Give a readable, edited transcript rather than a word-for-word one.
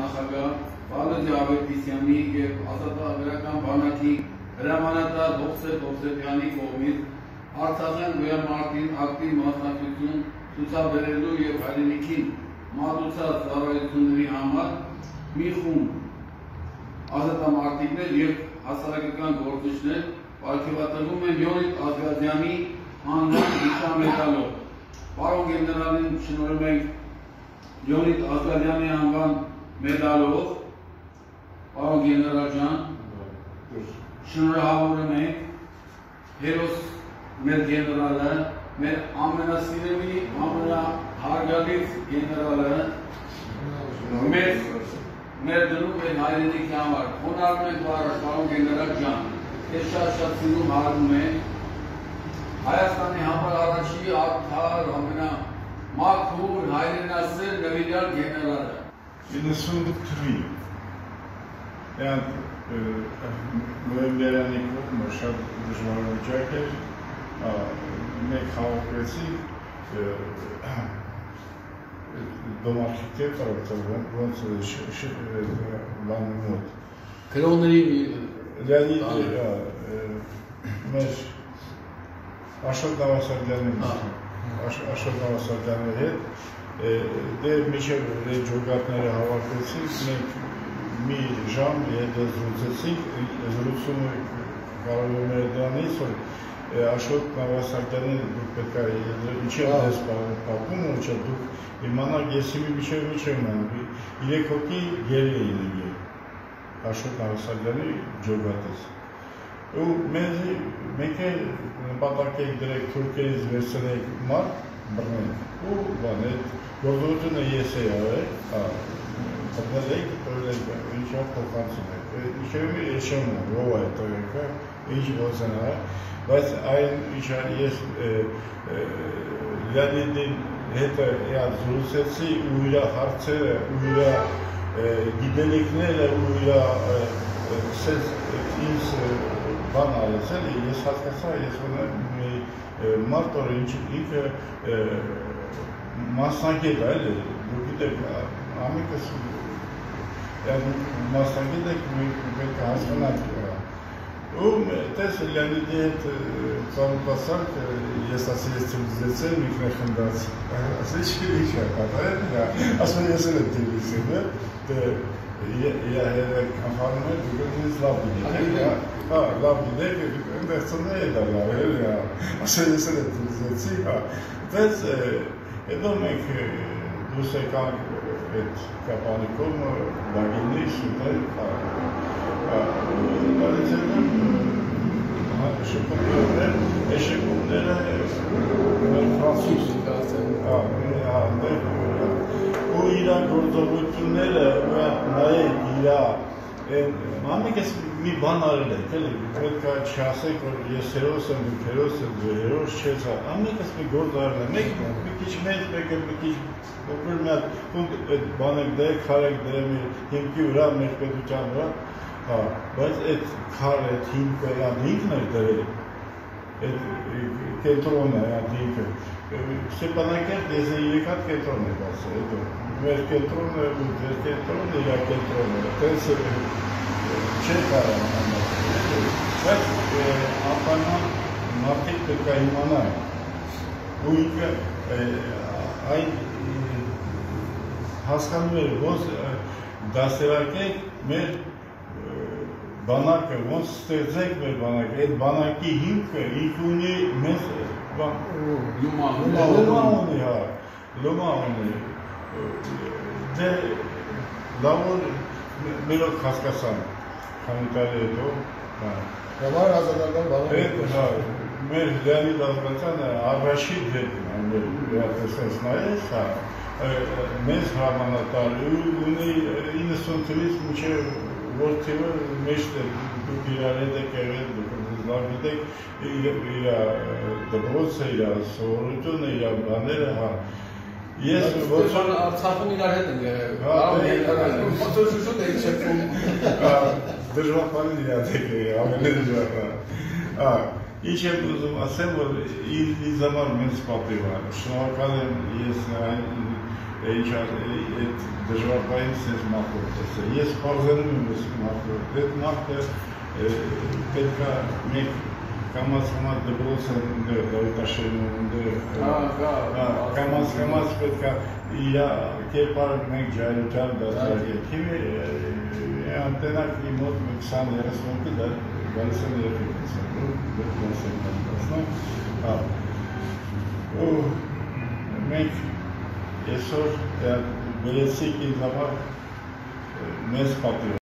նախագահ Վալերի Ավետիսյանի և ազատագրական բանակի հրամանատար Հովսեփ Հովսեփյանի կողմից Արցախյան վերամարտին ակտիվ մասնակցություն ցուցաբերելու և հայրենիքին մատուցած ծառայությունների համար մի խումբ ազատամարտիկներ և հասարակական գործիչներ պարգևատրվում են Լեոնիդ Ազգազյանի անվան նշանմեդալով։ Պարոն գեներալին շնորհում ենք Լեոնիդ Ազգազյանի անվան մեդալով, պարոն գեներալ ջան, շնորհավորում ենք հերոս մեր գեներալը, մեր ամենասիրելի, ամենահարգալից գեներալը, մեր դնում են հայրենիքի համար։ Խոնարհում ենք պարոն գեներալ ջան, ես շատ սիրում հարվում ենք Հայաստանի համար առաջի արդար, ամենամաքուր, հայրենասեր նվիրյալ գեներալը։ 90 թվի նոյեմբերյանի կողմը շատ դժվարվիճակ էր, մենք հավաքվեցինք դոմարխիկեր ոնց բանի մոտ։ Կրոնների մեր Աշոտ Նավասարդյանի հետ դե մինչև ջոգատները հավաքվեցինք, մենք մի ժամ հետո զրուցեցինք, զրուցումը կարող է մեր դրանից, որ Աշոտ Նավասարդյանի դուք պետք է ինչև դες պակում, ուչև դուք իմանաք ես իմի միջև մանք, 3 հոգի գերի էին եկել Աշոտ Նավասարդյանի ջոգատից։ Ու մենք նպատակ ենք դրեք թուրքերից վերցնենք մարդ, բռնենք, ու բան այդ գործողությունը ես էի արել, բռնել ենք, տորել ենք, ինչա փոխանցում ենք, ինչև եշեմ եմ, ով այդ տորեկը, ինչ ոնց են արել, բայց այն ինչա ես Լեոնիդին հետը զրուցեցի ու իր հարցերը, ու իր գիտելիքները, ու իր ինձ բան արեց էլի, ես հասկացա, ես ունեմ մարդ որ ինքը մասնագետ էլի, դուք գիտեք, ամիկս մասնագետ եք, պետք է հասկանանք։ Ու տես Լեոնիդի հետ ծանոթացանք, ես ասի ես ծնձեցել, ինքն է խնդաց, ասի ինչ է կատարել, ասում ես էլ եմ տիրիսին, կանխանում է, դուք ինձ լավ գիտեք, լավ գիտեք, ընդեղ ծնե է դա լավ, ասա ես էլ եմ ծնձեցի, բայց հետո մենք դուս եկանք այդ կապանի կողմը, բագինի, շուտել, շկումները ֆրանսուս ու իրա գործողությունները նայեք իրա ամիկես մի բան արել եք, պետք է չասեք, որ ես հերոս եմ, դուք հերոս եմ, դու հերոս չես, ամիկես մի գործ արել եք, մի քիչ մեծ, մեկ մի քիչ փոքր մի հատ այդ բանեք դեք, քարեք դրեմ հիմքի վրա, մեր պետության վրա, բայց այդ քարը, այդ հիմքը, այդ ինքն էր դրել, այդ կենտրոնը, այդ ինքը, Ստեփանակերտ ես 3 հատ կենտրոն եմ ասել, հետո մեր կենտրոնը ու ձեր կենտրոնը, իրա կենտրոնը, տես չէ կարող անել, բայց ապանման մարդիկ պետք է իմանան, ու ինքը այն հասկանում էր, ոնց դասերակենք մեր բանակը, ոնց ստեղծենք մեր բանակը, այդ բանակի հիմքը ինքը ունի մեզ լումա ունի, դե լավոր մերոք հասկասան, խանիտարի հետո, Համար ազատական բանում մեր Լեոնիդ Ազգազյանը առաջին հետ տեսես նայես, մեզ հրամանատար, ունի 90 թվից մինչև որ թիվը մեջտ է, դուք իրար հետ եք եղել, դուք լավ գիտեք, իր դպրոցը, իր սովորությունը, իր բաները, ես Արցախում իրար հետ են եղել, շուտ եք չեպում դժվարպանին իրար հետ եղել, ամենը դժվարպան Ինչ եմ ուզում ասեմ, որ ինձ համար մեծ պատիվ է, շնորհակալ եմ ես ինչ այդ դժվարային sense մարտոց է։ Ես բարձրանում եմ այս մարտոց։ Այդ մարտը պետք է մեկ կամաց դպրոցը ունի, դավիթաշենը ունի, կամաց պետք է իր կերպարը մենք ջայլության դասարակել։ Հիմի անտենակ մի մոտ 20-30 հոգի դա գալիս են մենք այսօր բերեցիք ինձ համար մեծ պատիվ